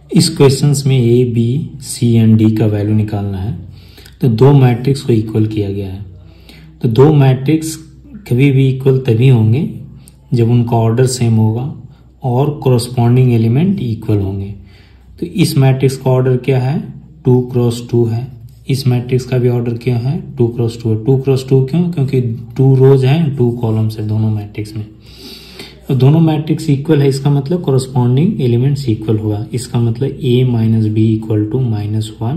इस क्वेश्चंस में A, B, C and D का वैल्यू निकालना है। तो दो मैट्रिक्स को इक्वल किया गया है। तो दो मैट्रिक्स कभी भी इक्वल तभी होंगे जब उनका ऑर्डर सेम होगा और कोरस्पॉन्डिंग एलिमेंट इक्वल होंगे। तो इस मैट्रिक्स का ऑर्डर क्या है? 2 क्रॉस 2 है। इस मैट्रिक्स का भी ऑर्डर क्या है? 2 क्रॉस 2 है। 2 क्रॉस 2 क्यों? क्योंकि 2 रोज हैं, 2 कॉलम्स है दोनों मैट्रिक्स में। तो दोनों मैट्रिक्स इक्वल है, इसका मतलब कोरस्पॉन्डिंग एलिमेंट्स इक्वल हुआ। इसका मतलब a minus b equal to -1,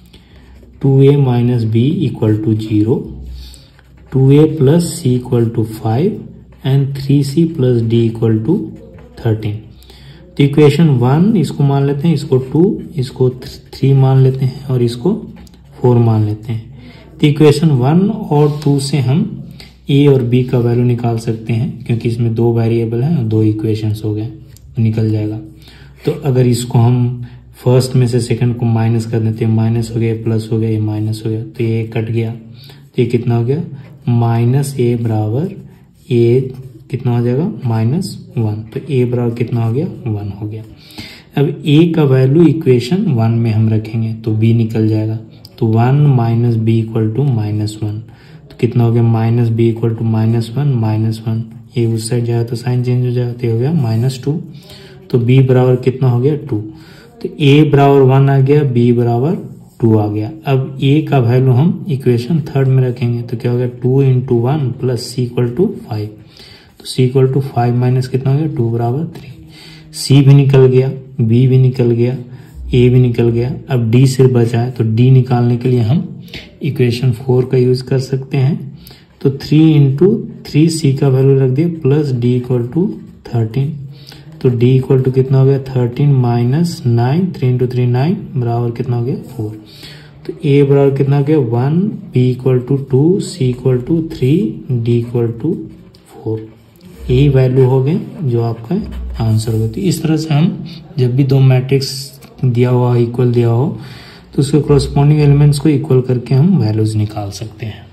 2a minus b equal to 0, 2a plus c equal to 5 and 3c plus d equal to 13। तो इक्वेशन 1 इसको मान लेते हैं, इसको 2, इसको 3 मान लेते हैं और इसको 4 मान लेते हैं। तो इक्वेशन 1 और 2 से हम ए और बी का वैल्यू निकाल सकते हैं, क्योंकि इसमें दो वेरिएबल हैं और दो इक्वेशंस हो गए, तो निकल जाएगा। तो अगर इसको हम फर्स्ट में से सेकंड को माइनस कर देते हैं, माइनस हो गया, प्लस हो गया, ये माइनस हो गया, तो ये कट गया। तो ये कितना हो गया? -a बराबर a कितना हो जाएगा? -1। तो a बराबर कितना हो गया? 1 हो गया। अब a का वैल्यू इक्वेशन 1 में हम रखेंगे तो b निकल जाएगा। तो 1 माइनस बी इक्वल टू -1, तो कितना हो गया? -b इक्वल टू -1, ये उस साइड जाएगा तो साइन चेंज हो जाएगा, तो हो गया -2। तो b बराबर कितना हो गया? 2। तो a बराबर 1 आ गया, b बराबर 2 आ गया। अब a का वैल्यू हम इक्वेशन 3 में रखेंगे तो क्या हो गया? 2 × 1 प्लस c इक्वल टू 5। तो c इक्वल टू 5 माइनस कितना हो गया? 2 बराबर 3। c भी निकल गया, b भी निकल गया, a भी निकल गया। अब d से बचा है, तो d निकालने के लिए हम इक्वेशन 4 का यूज कर सकते हैं। तो 3 × 3c का वैल्यू रख दिया प्लस d इक्वल टू 13। तो d इक्वल टू कितना हो गया? 13 माइनस 9, 3 × 3 9 बराबर कितना हो गया? 4। तो a बराबर कितना हो गया? 1, b equal to 2, c equal to 3, d equal to 4। यही वैल्यू हो गए जो आपका आंसर होगा। तो इस तरह से हम जब भी दो मैट्रिक्स दिया हुआ इक्वल दिया हो तो उसके कोरस्पॉन्डिंग एलिमेंट्स को इक्वल करके हम वैल्यूज निकाल सकते हैं।